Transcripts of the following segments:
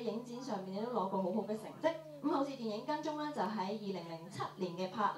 影展上面亦都攞過好好嘅成績。咁好似電影跟蹤咧，就喺2007年嘅拍。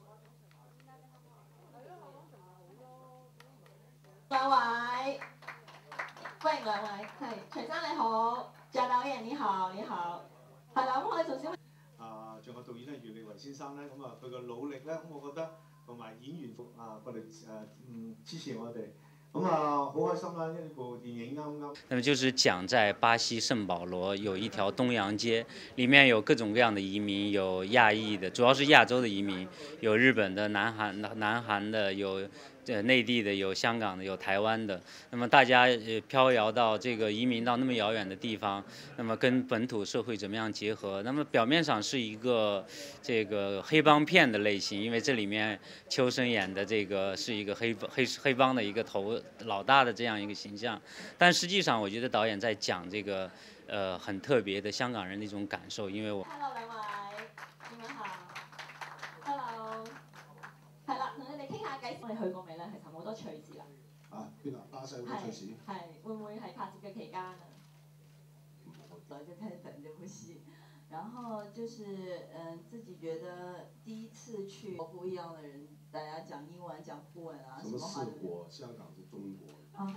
兩位，歡迎兩位，係徐生你好，謝導演你好，你好，係啦，咁我哋從小。 仲有導演咧，袁力維先生咧，咁佢嘅努力咧，咁我覺得同埋演員過嚟支持我哋。 好開心啦！呢部電影啱啱。 那么就是讲在巴西圣保罗有一条东洋街，里面有各种各样的移民，有亚裔的，主要是亚洲的移民，有日本的、南韩的，有内地的，有香港的，有台湾的。那么大家飘摇到这个移民到那么遥远的地方，那么跟本土社会怎么样结合？那么表面上是一个这个黑帮片的类型，因为这里面秋生演的这个是一个黑帮的一个老大的这样一个形象，但实际上我觉得导演在讲这个很特别的香港人的一种感受，因为我。 Hello 兩位，你們好。Hello， 係啦，同你哋傾下偈。我哋去過未咧？其實好多趣事啦。 邊啊？巴西好多趣事。 係會唔會係拍攝嘅期間啊？早就開始等這部戲，然後就是自己覺得第一次去不一樣的人，大家講英文講葡文啊，什麼話都。 香港是中國。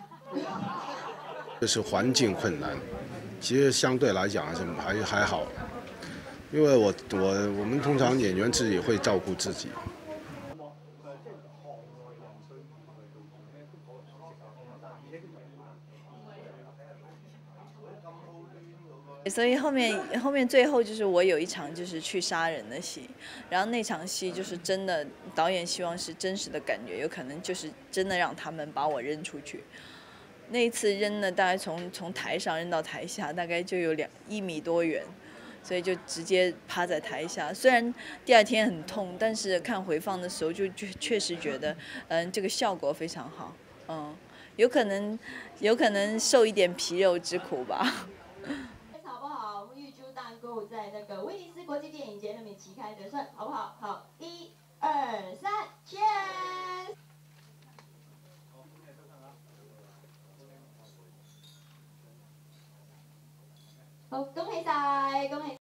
就是環境困難，其實相對來講還好，因為我們通常演員自己會照顧自己。 所以后面最后就是我有一场就是去杀人的戏，然后那场戏就是真的导演希望是真实的感觉，有可能就是真的让他们把我扔出去。那一次扔呢，大概从台上扔到台下，大概就有1米多远，所以就直接趴在台下。虽然第二天很痛，但是看回放的时候就确实觉得，这个效果非常好，有可能受一点皮肉之苦吧。 好不好？我们预祝蛋糕在那个威尼斯国际电影节那边旗开得胜，好不好？好，1、2、3 ，Cheers！ 好，恭喜晒，恭喜！